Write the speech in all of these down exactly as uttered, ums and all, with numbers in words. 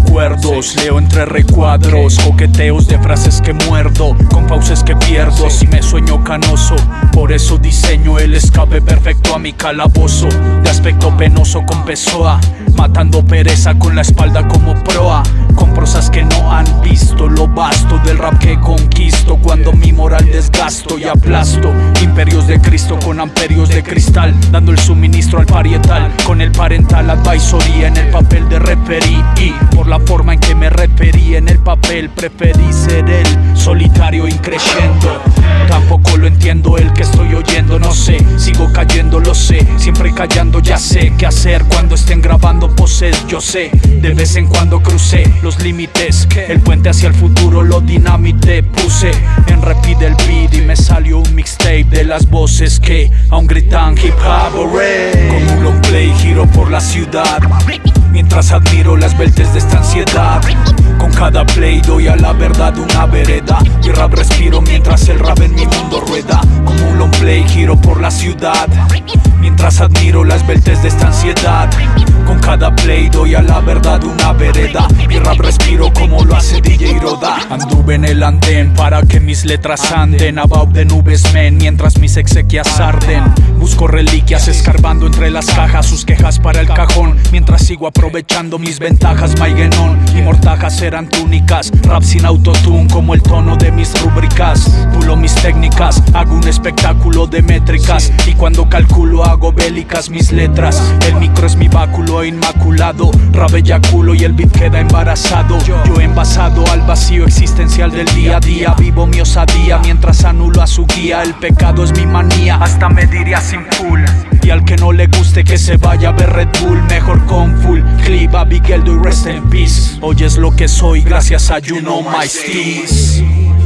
recuerdos. Leo entre recuadros, coqueteos de frases que muerdo, con pausas que pierdo si me sueño canoso. Por eso diseño el escape perfecto a mi calabozo, de aspecto penoso con Pessoa, matando pereza con la espalda como proa, con prosas que no han visto lo vasto del rap que conquisto, cuando mi moral desgasto y aplasto imperios de Cristo con amperios de cristal, dando el suministro al parietal con el parental advisory en el papel de referí, y por la forma en que me referí en el papel preferí ser el solitario increyendo. Tampoco lo entiendo el que estoy oyendo, no sé, sigo cayendo, lo sé, siempre callando, ya sé qué hacer cuando estén grabando poses. Yo sé, de vez en cuando crucé los límites, el puente hacia el futuro lo dinamité, puse en repeat el beat y me salió un mixtape de las voces que aún gritan hip hop hooray. Como un long play giro por la ciudad, mientras admiro las beltes de esta ansiedad. Con cada play doy a la verdad una vereda, y rap respiro mientras el rap en mi mundo rueda. Como un long play giro por la ciudad, mientras admiro las beltes de esta ansiedad. Con cada play doy a la verdad una vereda, y rap respiro como lo hace D J Roda. Anduve en el andén para que mis letras anden about de nubes men, mientras mis exequias arden. Busco reliquias escarbando entre las cajas, sus quejas para el cajón, mientras sigo aprovechando mis ventajas. Maigenon y mortajas eran túnicas, rap sin autotune como el tono de mis rúbricas. Pulo mis técnicas, hago un espectáculo de métricas, y cuando calculo hago bélicas mis letras. El micro es mi báculo inmaculado, rap eyaculo y el beat queda embarazado. Yo envasado al vacío existencial del día a día, vivo mi osadía mientras anulo a su guía. El pecado es mi manía, hasta me diría sin full. Y al que no le guste que se vaya a ver Red Bull, mejor con full clip, Abigeldo y rest in peace. Hoy es lo que soy gracias a You Know My Steez.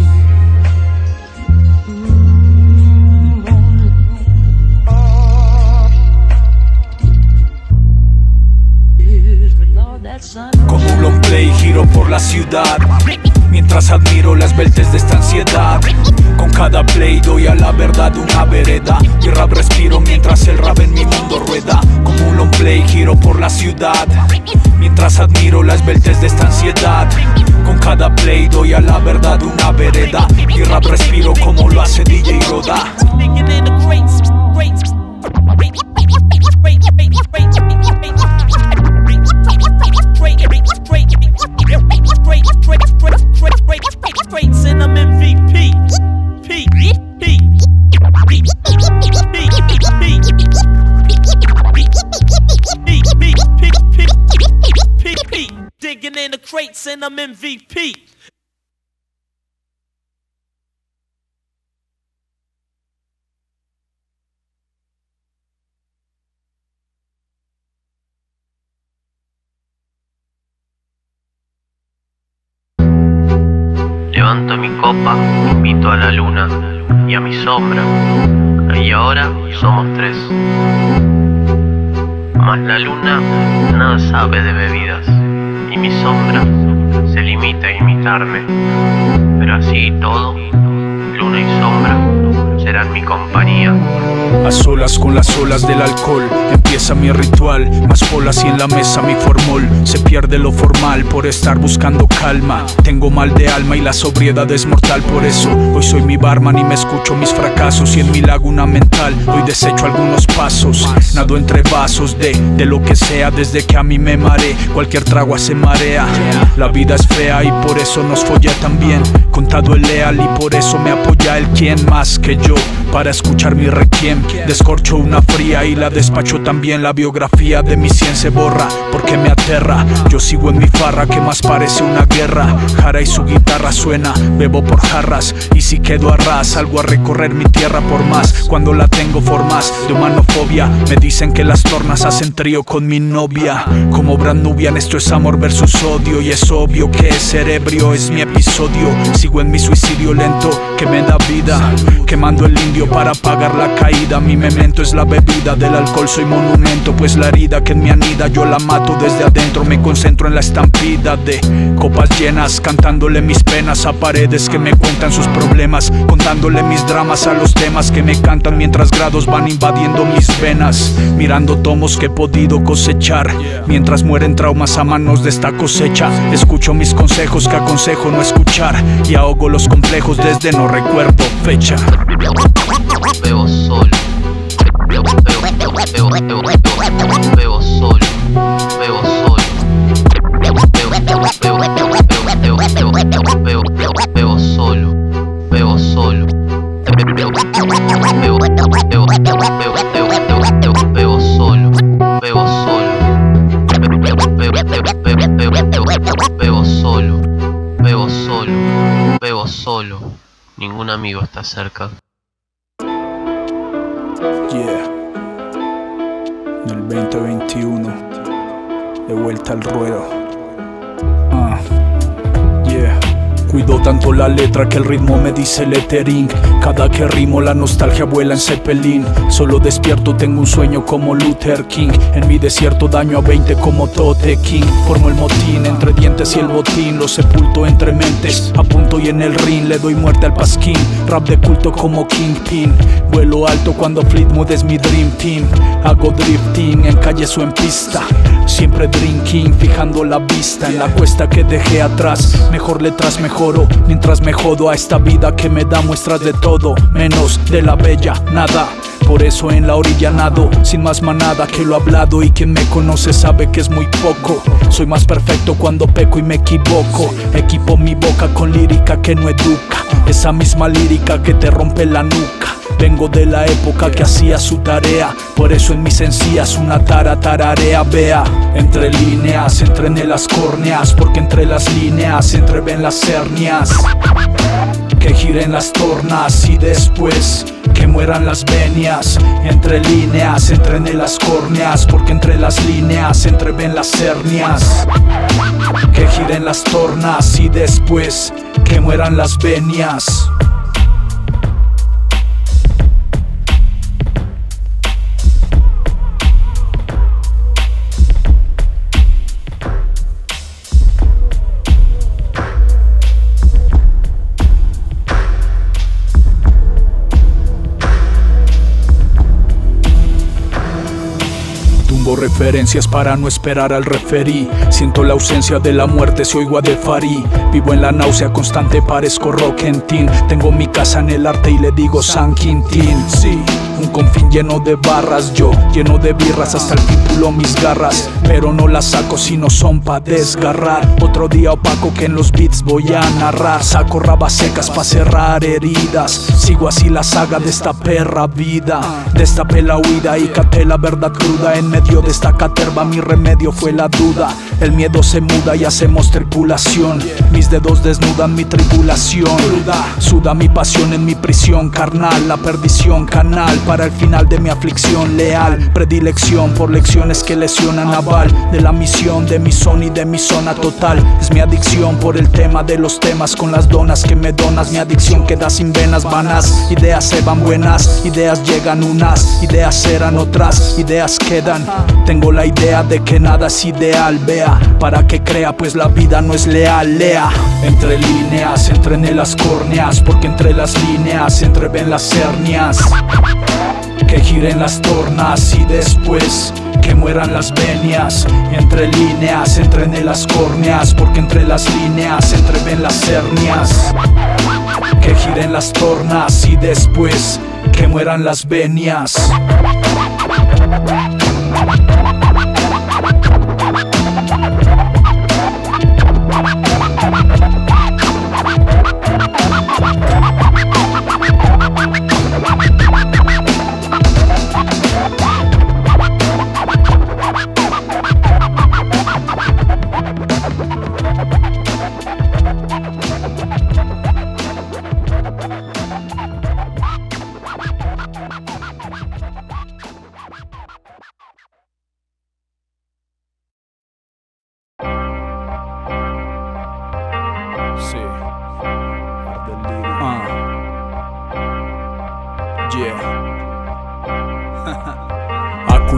Como un long play giro por la ciudad, mientras admiro las beltes de esta ansiedad. Con cada play doy a la verdad una vereda, y rap respiro mientras el rap en mi mundo rueda. Como un long play giro por la ciudad, mientras admiro las beltes de esta ansiedad. Con cada play doy a la verdad una vereda, y rap respiro como lo hace D J Roda. And I'm M V P. P. P. P. Digging in the crates and I'm M V P. Levanto mi copa, invito a la luna y a mi sombra, y ahora somos tres. Mas la luna nada sabe de bebidas, y mi sombra se limita a imitarme. Pero así y todo, luna y sombra serán mi compañía. A solas con las olas del alcohol empieza mi ritual, más polas y en la mesa mi formol. Se pierde lo formal por estar buscando calma. Tengo mal de alma y la sobriedad es mortal, por eso hoy soy mi barman y me escucho mis fracasos. Y en mi laguna mental hoy desecho algunos pasos. Nado entre vasos de, de lo que sea desde que a mí me mareé. Cualquier trago hace marea. La vida es fea y por eso nos folla también. Contado el leal y por eso me apoya el quien más que yo para escuchar mi requiem. Descorcho una fría y la despacho también. La biografía de mi cien se borra porque me aterra. Yo sigo en mi farra que más parece una guerra. Jara y su guitarra suena, bebo por jarras. Y si quedo a ras, salgo a recorrer mi tierra por más. Cuando la tengo formas de humanofobia, me dicen que las tornas hacen trío con mi novia. Como Brand Nubian, esto es amor versus odio. Y es obvio que ser ebrio es mi episodio. Sigo en mi suicidio lento que me da vida, quemando el indio para pagar la caída. vida. Mi memento es la bebida, del alcohol soy monumento, pues la herida que en mi anida yo la mato desde adentro. Me concentro en la estampida de copas llenas, cantándole mis penas a paredes que me cuentan sus problemas, contándole mis dramas a los temas que me cantan, mientras grados van invadiendo mis venas, mirando tomos que he podido cosechar, mientras mueren traumas a manos de esta cosecha. Escucho mis consejos que aconsejo no escuchar, y ahogo los complejos desde no recuerdo fecha. Bebo solo, bebo, bebo, bebo, bebo, bebo, bebo, bebo solo, bebo solo, bebo, bebo, bebo, bebo, bebo, bebo, bebo, bebo, bebo, bebo solo, bebo solo, bebo, bebo, bebo, bebo, bebo, bebo, bebo solo, bebo solo, bebo, bebo, bebo, bebo, bebo, bebo solo, bebo solo, bebo solo, ningún amigo está cerca. Yeah, en el veinte veintiuno, de vuelta al ruedo. Ah, yeah. Cuido tanto la letra que el ritmo me dice lettering. Cada que rimo la nostalgia vuela en Zeppelin. Solo despierto, tengo un sueño como Luther King. En mi desierto daño a veinte como Tote King. Formo el motín entre dientes y el botín. Lo sepulto entre mentes, apunto y en el ring le doy muerte al pasquín. Rap de culto como Kingpin. Vuelo alto cuando Fleetwood es mi dream team. Hago drifting en calles o en pista, siempre drinking, fijando la vista en la cuesta que dejé atrás. Mejor letras mejoro, mientras me jodo a esta vida que me da muestras de todo, menos de la bella nada. Por eso en la orilla nado, sin más manada que lo hablado, y quien me conoce sabe que es muy poco. Soy más perfecto cuando peco y me equivoco. Equipo mi boca con lírica que no educa, esa misma lírica que te rompe la nuca. Vengo de la época que hacía su tarea, por eso en mis encías una tara tararea. Vea, entre líneas, entrené las córneas, porque entre las líneas se entreven las hernias. Que giren las tornas y después que mueran las venias. Entre líneas, entrené las córneas, porque entre las líneas se entreven las hernias. Que giren las tornas y después que mueran las venias. Tumbo referencias para no esperar al referí. Siento la ausencia de la muerte si oigo a De Farí. Vivo en la náusea constante, parezco Rockentin. Tengo mi casa en el arte y le digo San Quintín. Sí, un confín lleno de barras, yo lleno de birras, hasta el título mis garras, pero no las saco si no son pa' desgarrar. Otro día opaco que en los beats voy a narrar. Saco rabas secas pa' cerrar heridas. Sigo así la saga de esta perra vida. Destapé la huida y capté la verdad cruda. En medio de esta caterva mi remedio fue la duda. El miedo se muda y hacemos tripulación. Mis dedos desnudan mi tribulación. Suda mi pasión en mi prisión carnal. La perdición canal para el final de mi aflicción leal. Predilección por lecciones que lesionan aval de la misión de mi son y de mi zona total. Es mi adicción por el tema de los temas, con las donas que me donas. Mi adicción queda sin venas vanas. Ideas se van buenas, ideas llegan unas, ideas serán otras, ideas quedan. Tengo la idea de que nada es ideal, vea, para que crea pues la vida no es leal, lea. Entre líneas, entrené las córneas, porque entre las líneas se entreven las hernias. Que giren las tornas y después que mueran las venias. Entre líneas, entrené las córneas, porque entre las líneas se entreven las hernias. Que giren las tornas y después que mueran las venias.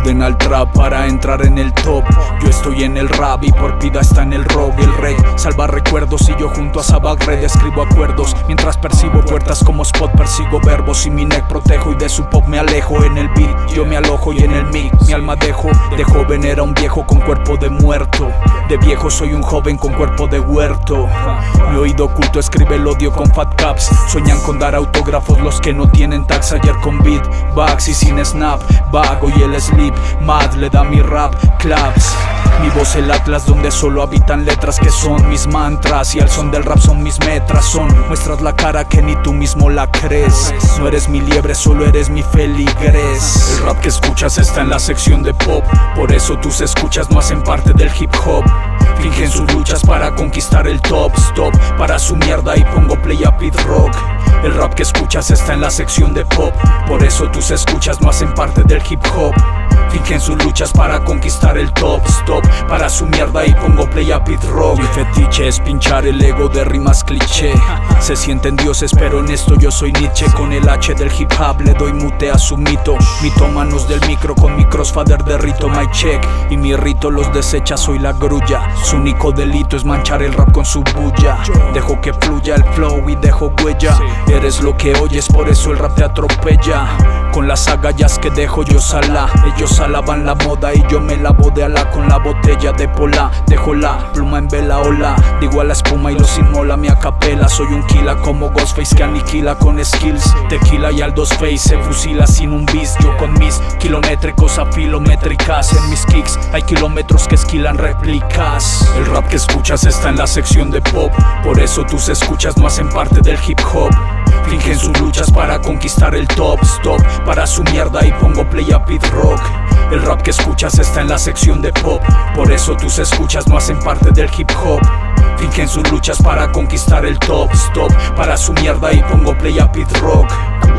joden al trap para entrar en el top. Yo estoy en el rap y por vida está en el rock. El rey salva recuerdos y yo junto a Sabagred escribo acuerdos. Mientras percibo puertas como Spot persigo verbos y mi neck protejo y de su pop me alejo. En el beat yo me alojo y en el mic mi alma dejo. De joven era un viejo con cuerpo de muerto, de viejo soy un joven con cuerpo de huerto. Mi oído oculto escribe el odio con fat caps. Sueñan con dar autógrafos los que no tienen tax. Ayer con beatbox y sin snap vago y el sleep mad le da mi rap claps. Mi voz el atlas donde solo habitan letras que son mis mantras. Y al son del rap son mis metras. Son muestras la cara que ni tú mismo la crees. No eres mi liebre, solo eres mi feligres. El rap que escuchas está en la sección de pop. Por eso tus escuchas no hacen parte del hip hop. Fingen sus luchas para conquistar el top. Stop para su mierda y pongo play a Pit Rock. El rap que escuchas está en la sección de pop. Por eso tus escuchas no hacen parte del hip hop. Fingen sus luchas para conquistar el top. Stop para su mierda y pongo play a Pit Rock. Mi fetiche es pinchar el ego de rimas cliché. Se sienten dioses pero en esto yo soy Nietzsche. Con el H del hip hop le doy mute a su mito. Mitómanos del micro con mi crossfader derrito my check. Y mi rito los desecha, soy la grulla. Su único delito es manchar el rap con su bulla. Dejo que fluya el flow y dejo huella. Eres lo que oyes, por eso el rap te atropella. Con las agallas que dejo yo sala. Ellos alaban la moda y yo me lavo de ala con la botella de pola. Dejo la pluma en vela ola. Digo a la espuma y los inmola mi acapela. Soy un killer como Ghostface que aniquila con skills. Tequila y Aldos Face se fusila sin un bis. Yo con mis kilométricos a filométricas. En mis kicks hay kilómetros que esquilan réplicas. El rap que escuchas está en la sección de pop. Por eso tus escuchas no hacen parte del hip hop. Fingen sus luchas para conquistar el top. Stop para su mierda y pongo play a Pit Rock. El rap que escuchas está en la sección de pop. Por eso tus escuchas no hacen parte del hip hop. Fingen sus luchas para conquistar el top. Stop para su mierda y pongo play a Pit Rock.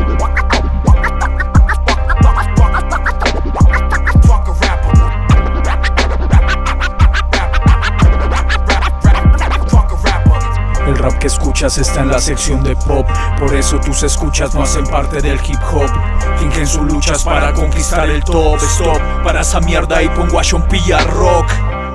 El rap que escuchas está en la sección de pop. Por eso tus escuchas no hacen parte del hip hop. Fingen sus luchas para conquistar el top. Stop para esa mierda y pongo a Sean P a rock.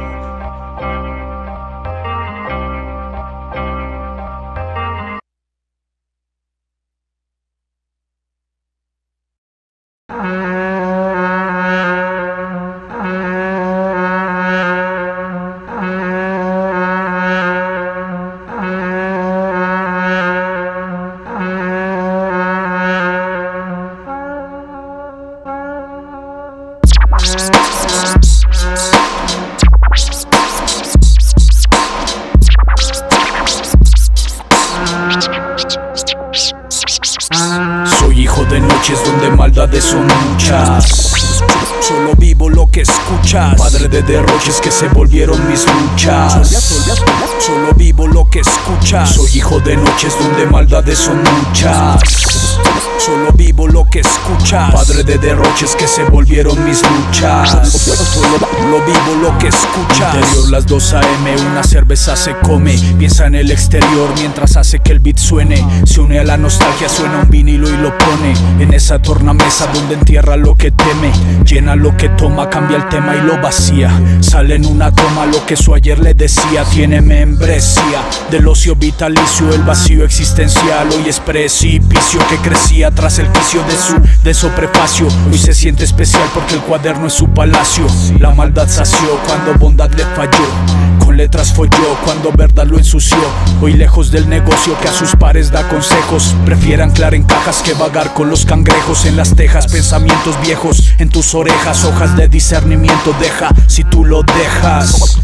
Soy hijo de noches donde maldades son muchas. Solo vivo lo que escuchas. Padre de derroches que se volvieron mis luchas. Solo vivo lo que escuchas. Soy hijo de noches donde maldades son muchas. Solo vivo lo que escuchas. Padre de derroches que se volvieron mis luchas. Solo vivo lo que escuchas. Interior las dos a eme, una cerveza se come. Piensa en el exterior mientras hace que el beat suene. Se une a la nostalgia, suena un vinilo y lo pone en esa tornamesa donde entierra lo que teme. Llena lo que toma, cambia el tema y lo vacía. Sale en una toma lo que su ayer le decía. Tiene membresía del ocio vitalicio. El vacío existencial hoy es precipicio que crecía tras el quicio de su de su prefacio. Hoy se siente especial porque el cuaderno es su palacio. La maldad sació cuando bondad le falló. Con letras folló cuando verdad lo ensució. Hoy lejos del negocio que a sus pares da consejos. Prefiere anclar en cajas que vagar con los cangrejos en las tejas. Pensamientos viejos en tus orejas. Hojas de discernimiento deja si tú lo dejas.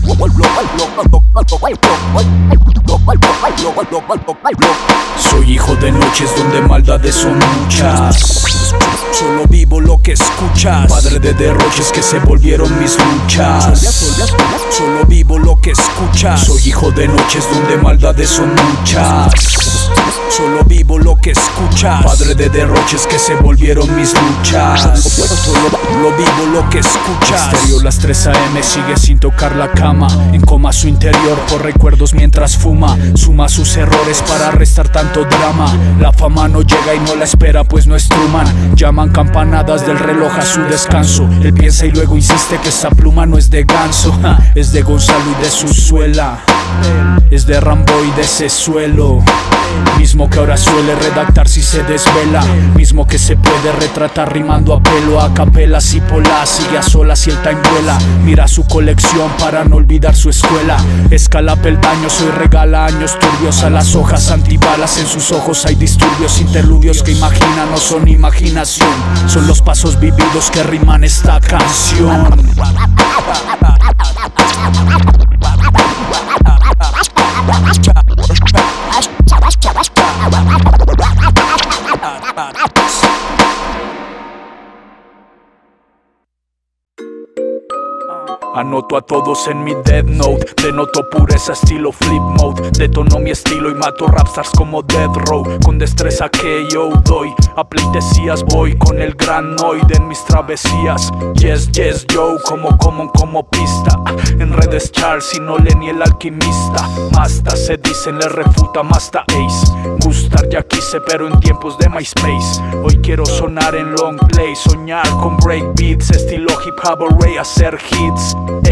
Soy hijo de noches donde maldades son muchas. Solo vivo lo que escuchas. Padre de derroches que se volvieron mis luchas. Solo vivo lo que escuchas. Soy hijo de noches donde maldades son muchas. Solo vivo lo que escuchas. Padre de derroches que se volvieron mis luchas. Solo lo vivo lo que escuchas. Estéreo las tres a eme sigue sin tocar la cama. En coma su interior por recuerdos mientras fuma. Suma sus errores para restar tanto drama. La fama no llega y no la espera pues no es Truman. Llaman campanadas del reloj a su descanso. Él piensa y luego insiste que esa pluma no es de Ganso. Ja, es de Gonzalo y de su suela. Es de Rambo y de ese suelo. Mismo que ahora suele redactar si se desvela. Mismo que se puede retratar rimando a pelo. A capelas y polas, sigue a solas y el time vuela. Mira su colección para no olvidar su escuela. Escala peldaños, hoy regala años turbios a las hojas antibalas. En sus ojos hay disturbios, interludios que imaginan, no son imaginación. Son los pasos vividos que riman esta canción. Anoto a todos en mi death note. Denoto pureza estilo flip mode. Detono mi estilo y mato rapstars como Death Row. Con destreza que yo doy a pleitesías voy con el granoide en mis travesías. Yes, yes, yo como como como pista. En redes Charles y no le ni el alquimista. Masta se dicen le refuta Masta Ace. Gustar ya quise pero en tiempos de MySpace. Hoy quiero sonar en long play. Soñar con breakbeats estilo hip hop array. Hacer hits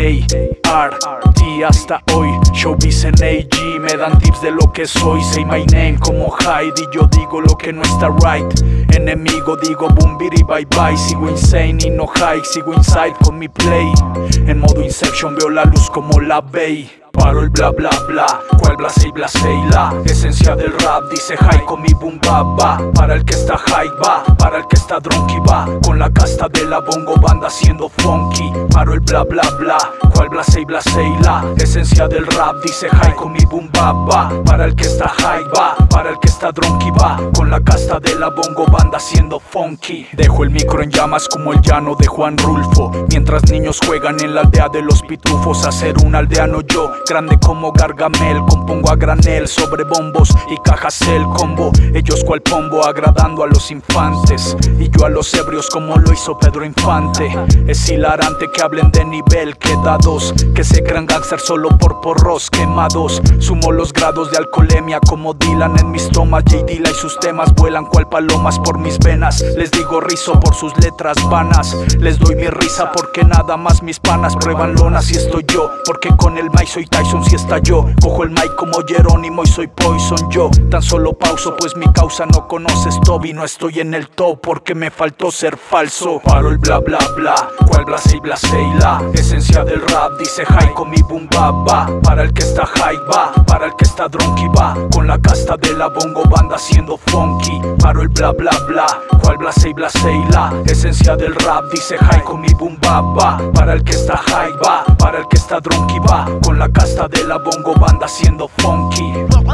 A R T hasta hoy. Showbiz en A G me dan tips de lo que soy. Say my name como Hyde y yo digo lo que no está right. Enemigo digo boom biri bye bye. Sigo insane y no high. Sigo inside con mi play. En modo Inception veo la luz como la Bay. Paro el bla bla bla, cual blase y blase y la esencia del rap dice high con mi boom ba ba. Para el que está high va, para el que está drunky va. Con la casta de la bongo banda haciendo funky. Paro el bla bla bla, cual blase y blase y la esencia del rap dice high con mi boom ba ba. Para el que está high va, para el que está drunky va. Con la casta de la bongo banda haciendo funky. Dejo el micro en llamas como el llano de Juan Rulfo. Mientras niños juegan en la aldea de los pitufos. A ser un aldeano yo, grande como Gargamel, compongo a granel sobre bombos y cajas el combo. Ellos cual pombo agradando a los infantes y yo a los ebrios como lo hizo Pedro Infante. Es hilarante que hablen de nivel quedados, que se crean gangster solo por porros quemados. Sumo los grados de alcoholemia como Dylan en mis tomas. J Dilla y sus temas vuelan cual palomas por mis venas. Les digo rizo por sus letras vanas. Les doy mi risa porque nada más mis panas prueban lonas y estoy yo. Porque con el mic soy Tyson si está yo. Cojo el mic como Jerónimo y soy Poison yo. Tan solo pauso pues mi causa no conoces Toby. No estoy en el top porque me faltó ser falso. Paro el bla bla bla, cual blase y blase y la esencia del rap dice high con mi boom ba ba. Para el que está high va, para el que está drunky va. Con la casta de la bongo banda haciendo funky. Paro el bla bla bla, cual blase y blase y la esencia del rap dice high con mi boom ba ba. Para el que está high va, para el que está drunky va. Con la casta de la bongo banda haciendo funky.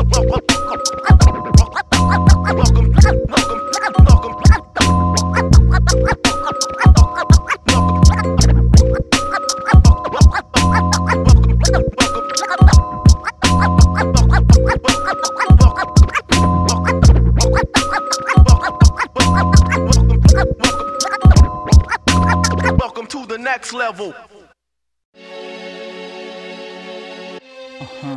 Welcome to the next level. Ajá.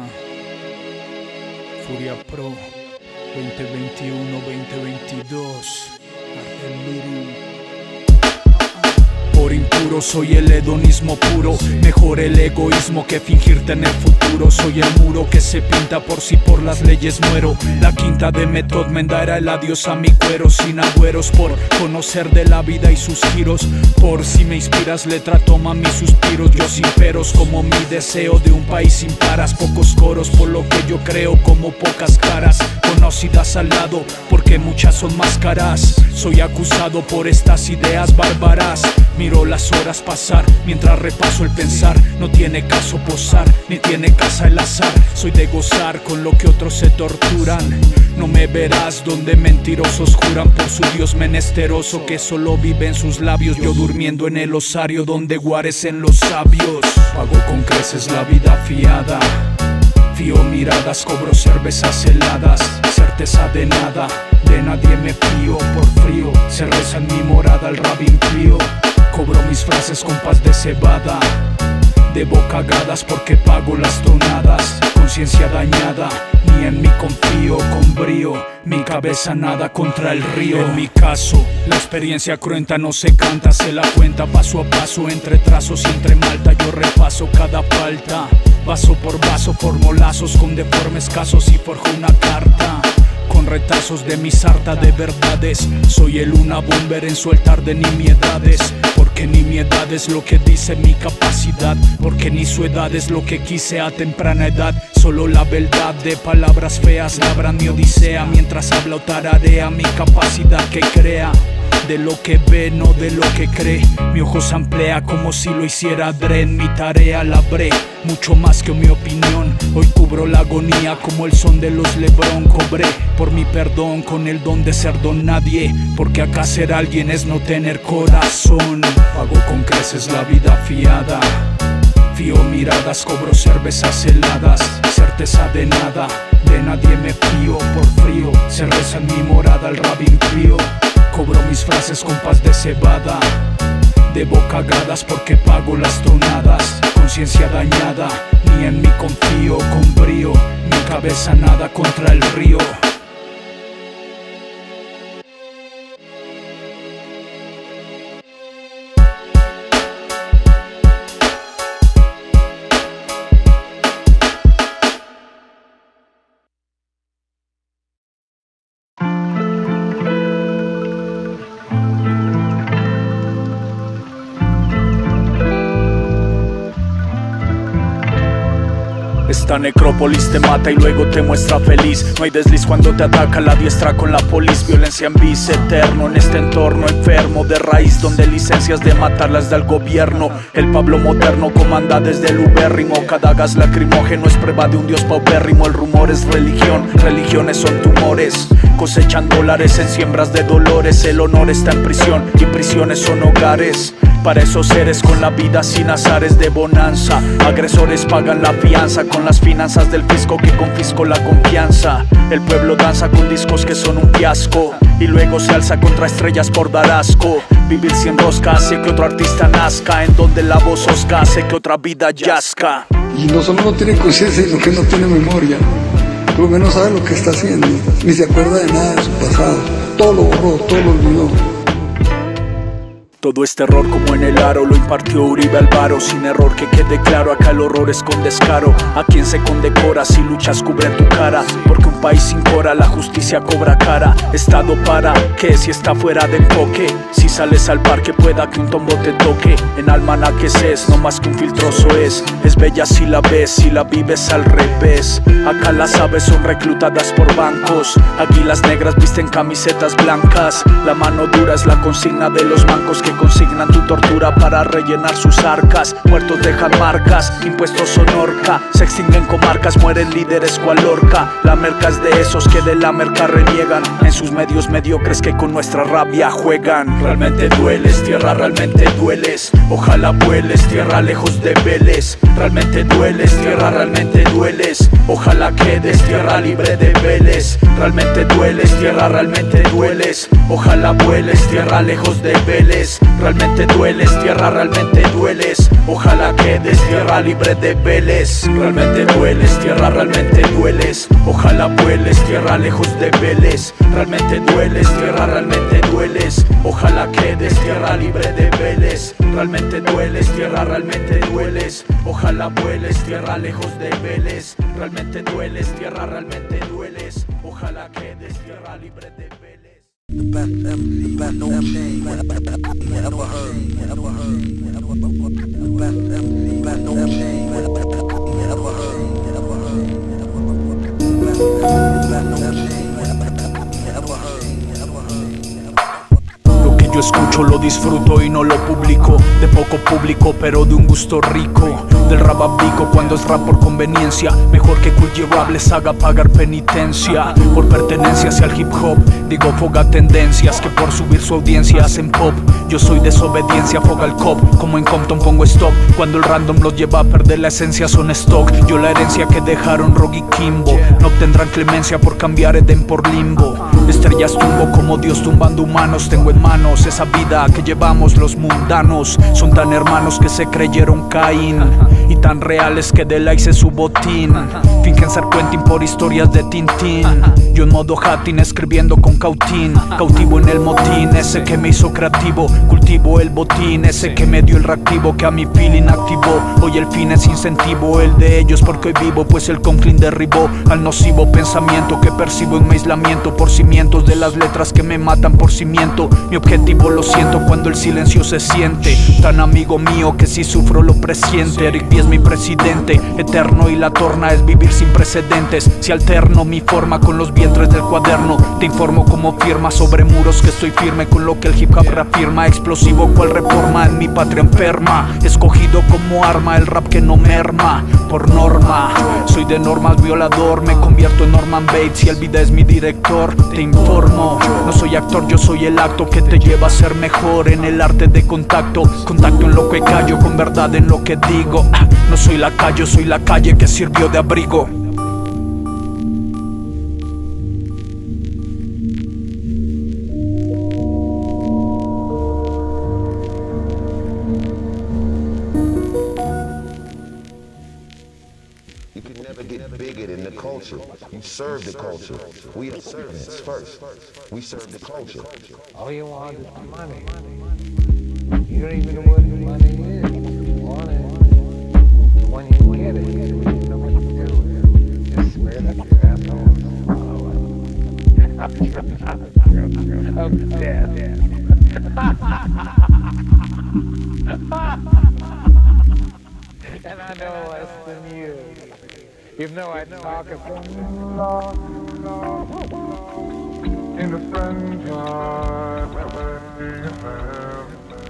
Furia Pro veinte veintiuno veinte veintidós. Artelirum. Por impuro soy el hedonismo puro. Mejor el egoísmo que fingir tener futuro. Soy el muro que se pinta por si por las leyes muero. La quinta de Method Man dará el adiós a mi cuero. Sin agüeros por conocer de la vida y sus giros. Por si me inspiras letra toma mis suspiros. Yo sin peros como mi deseo de un país sin paras. Pocos coros por lo que yo creo como pocas caras conocidas al lado porque muchas son máscaras. Soy acusado por estas ideas bárbaras. Miro las horas pasar mientras repaso el pensar. No tiene caso posar, ni tiene casa el azar. Soy de gozar con lo que otros se torturan. No me verás donde mentirosos juran por su Dios menesteroso que solo vive en sus labios. Yo durmiendo en el osario donde guarecen los sabios. Pago con creces la vida fiada. Fío miradas, cobro cervezas heladas, certeza de nada, de nadie me fío. Por frío se reza en mi morada el rap impío. Cobro mis frases con paz de cebada, debo cagadas porque pago las tonadas. Conciencia dañada, ni en mí confío. Con brío, mi cabeza nada contra el río. En mi caso, la experiencia cruenta no se canta, se la cuenta paso a paso, entre trazos y entre malta. Yo repaso cada falta, vaso por vaso, formo lazos con deformes casos y forjo una carta con retazos de mi sarta de verdades. Soy el una bomber en su altar de nimiedades, porque ni mi edad es lo que dice mi capacidad, porque ni su edad es lo que quise a temprana edad. Solo la verdad de palabras feas labran mi odisea, mientras habla o tararea mi capacidad que crea. De lo que ve, no de lo que cree. Mi ojo se amplía como si lo hiciera adrede. Mi tarea labré mucho más que mi opinión. Hoy cubro la agonía como el son de los Lebron. Cobré por mi perdón con el don de ser don nadie, porque acá ser alguien es no tener corazón. Pago con creces la vida fiada, fío miradas, cobro cervezas heladas, certeza de nada, de nadie me fío. Por frío se reza en mi morada el rap impío. Cobro mis frases con paz de cebada, debo cagadas porque pago las tonadas. Conciencia dañada, ni en mí confío. Con brío, mi cabeza nada contra el río. Esta necrópolis te mata y luego te muestra feliz. No hay desliz cuando te ataca la diestra con la polis. Violencia en bis eterno en este entorno enfermo de raíz, donde licencias de matarlas da el gobierno. El Pablo moderno comanda desde el ubérrimo. Cada gas lacrimógeno es prueba de un dios paupérrimo. El rumor es religión, religiones son tumores. Cosechan dólares en siembras de dolores. El honor está en prisión y prisiones son hogares para esos seres con la vida sin azares de bonanza. Agresores pagan la fianza con las finanzas del fisco que confiscó la confianza. El pueblo danza con discos que son un fiasco y luego se alza contra estrellas por dar asco. Vivir sin rosca hace que otro artista nazca, en donde la voz osca hace que otra vida yazca. Y no solo no tiene conciencia, sino que no tiene memoria. Lo que no sabe lo que está haciendo, ni se acuerda de nada de su pasado. Todo lo borró, todo lo olvidó. Todo este error como en el aro lo impartió Uribe Alvaro. Sin error que quede claro, acá el horror es con descaro. A quien se condecora si luchas cubre tu cara, porque un país sin cora la justicia cobra cara. Estado para que si está fuera de enfoque, si sales al parque pueda que un tombo te toque. En almanaques es no más que un filtroso es. Es bella si la ves, si la vives al revés. Acá las aves son reclutadas por bancos, águilas negras visten camisetas blancas. La mano dura es la consigna de los mancos que consignan tu tortura para rellenar sus arcas. Muertos dejan marcas, impuestos son horca. Se extinguen comarcas, mueren líderes cual orca. La merca es de esos que de la merca reniegan, en sus medios mediocres que con nuestra rabia juegan. Realmente dueles, tierra, realmente dueles. Ojalá vueles, tierra, lejos de Vélez. Realmente dueles, tierra, realmente dueles. Ojalá quedes, tierra, libre de Vélez. Realmente dueles, tierra, realmente dueles. Ojalá vueles, tierra, lejos de Vélez. Realmente dueles, tierra, realmente dueles. Ojalá quedes, tierra, libre de Vélez. Realmente dueles, tierra, realmente dueles. Ojalá vueles, tierra, lejos de Vélez. Realmente dueles, tierra, realmente dueles. Ojalá quedes, tierra, libre de Vélez. Realmente dueles, tierra, realmente dueles. Ojalá vueles, tierra, lejos de Vélez. Realmente dueles, tierra, realmente dueles. Ojalá quedes, tierra, libre de Vélez. The best M C, best M C you ever heard, you ever heard, you ever heard. The best M C, best M C you ever heard, you ever heard, you ever heard. The best M C, best M C you ever heard, you ever heard. Lo que yo escucho lo disfruto y no lo publico. De poco público pero de un gusto rico. Del rap abdico cuando es rap por conveniencia. Mejor que Cool G-Rap les haga pagar penitencia por pertenencia hacia el hip hop. Digo foga tendencias que por subir su audiencia hacen pop. Yo soy desobediencia, foga el cop. Como en Compton pongo stop cuando el random los lleva a perder la esencia, son stock. Yo la herencia que dejaron Rogue y Kimbo. No obtendrán clemencia por cambiar Eden por limbo. Estrellas tumbo como Dios tumbando humanos. Tengo en manos esa vida que llevamos los mundanos. Son tan hermanos que se creyeron Caín y tan reales que de la hice su botín. Fingen ser Quentin por historias de Tintín. Yo en modo Hatin escribiendo con cautín. Cautivo en el motín, ese que me hizo creativo. Cultivo el botín, ese que me dio el reactivo que a mi feeling activó. Hoy el fin es incentivo, el de ellos porque hoy vivo. Pues el Conklin derribó al nocivo pensamiento que percibo en mi aislamiento. Por cimientos de las letras que me matan por cimiento. Mi objetivo lo siento cuando el silencio se siente. Tan amigo mío que si sufro lo presiente. Eric B es mi presidente eterno y la torna es vivir sin precedentes. Si alterno mi forma con los vientres del cuaderno, te informo como firma sobre muros que estoy firme con lo que el hip hop reafirma. Explosivo cual reforma en mi patria enferma. Escogido como arma el rap que no merma por norma. Soy de normas violador, me convierto en Norman Bates y el vida es mi director. Te informo, no soy actor, yo soy el acto que te lleva a ser mejor en el arte de contacto. Contacto en lo que callo, con verdad en lo que digo. No soy la calle, soy la calle que sirvió de abrigo. You can never get bigot in the culture. You serve the culture. We are servants first. We serve the culture. All you want is money. You don't even know what the money is. You want it. When you get it, you don't even know what to do with it. Just smear it up your asshole and swallow it. Of death. And I know less than you. You know I talk of in the sunshine.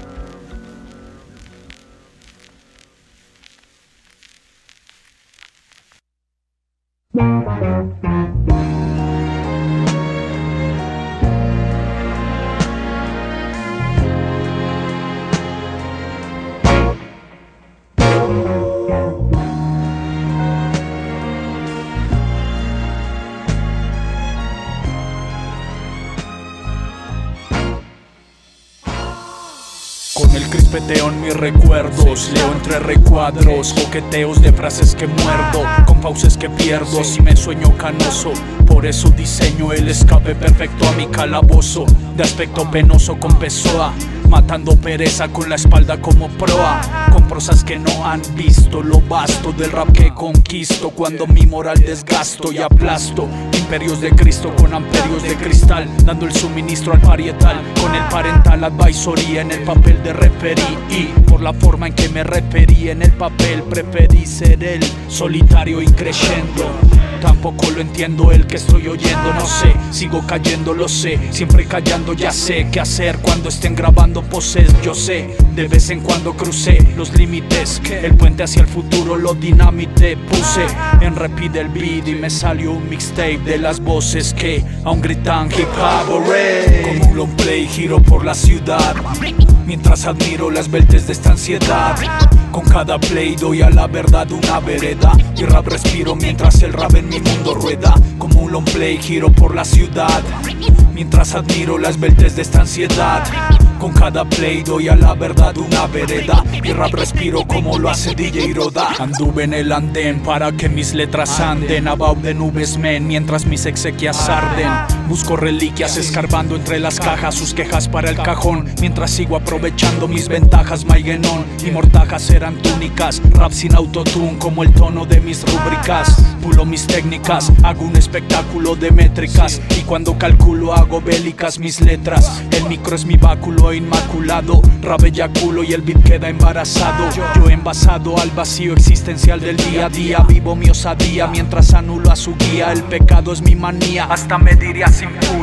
Con el crispeteo en mis recuerdos, leo entre recuadros, coqueteos de frases que muerdo, con pausas que pierdo si me sueño canoso. Por eso diseño el escape perfecto a mi calabozo, de aspecto penoso con Pessoa, matando pereza con la espalda como proa, con prosas que no han visto lo vasto del rap que conquisto. Cuando mi moral desgasto y aplasto imperios de Cristo con amperios de cristal, dando el suministro al parietal con el parental advisory en el papel de referí. Y por la forma en que me referí en el papel preferí ser el solitario increyendo. Tampoco lo entiendo el que estoy oyendo, no sé, sigo cayendo, lo sé, siempre callando, ya sé qué hacer cuando estén grabando poses. Yo sé, de vez en cuando crucé los límites, el puente hacia el futuro lo dinamité. Puse en repeat el beat y me salió un mixtape de las voces que aún gritan hip hop hooray. Como un long play giro por la ciudad, mientras admiro las beltes de esta ansiedad. Con cada play doy a la verdad una vereda, y rap respiro mientras el rap en mi mundo rueda. Como un long play giro por la ciudad, mientras admiro las beltes de esta ansiedad. Con cada play doy a la verdad una vereda, y rap respiro como lo hace D J Roda. Anduve en el andén para que mis letras anden, about de nubes men, mientras mis exequias arden. Busco reliquias escarbando entre las cajas, sus quejas para el cajón, mientras sigo aprovechando mis ventajas. Maiguenón y mortajas eran túnicas, rap sin autotune como el tono de mis rúbricas. Pulo mis técnicas, hago un espectáculo de métricas, y cuando calculo hago bélicas mis letras. El micro es mi báculo inmaculado, rap eyaculo y el beat queda embarazado. Yo envasado al vacío existencial del día a día, vivo mi osadía mientras anulo a su guía. El pecado es mi manía, hasta me diría sin full.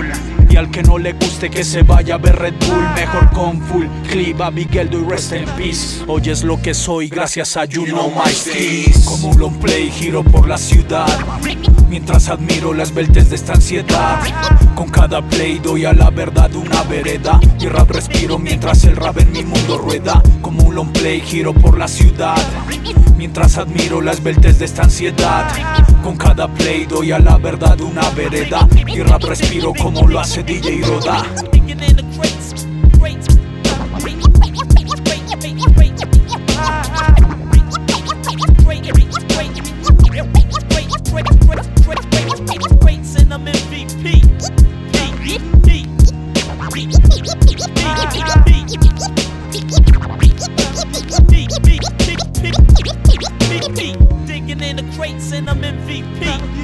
Y al que no le guste que se vaya a ver Red Bull. Mejor con full clip, Abigail y rest in peace. Hoy es lo que soy gracias a You Know My Steez. Como un long play giro por la ciudad, mientras admiro las beltes de esta ansiedad. Con cada play doy a la verdad una vereda. Y rap respiro mientras el rap en mi mundo rueda. Como un long play giro por la ciudad, mientras admiro las beltes de esta ansiedad. Con cada play doy a la verdad una vereda. Y rap respiro como lo hace D J Roda. Digging in the crates and I'm M V P.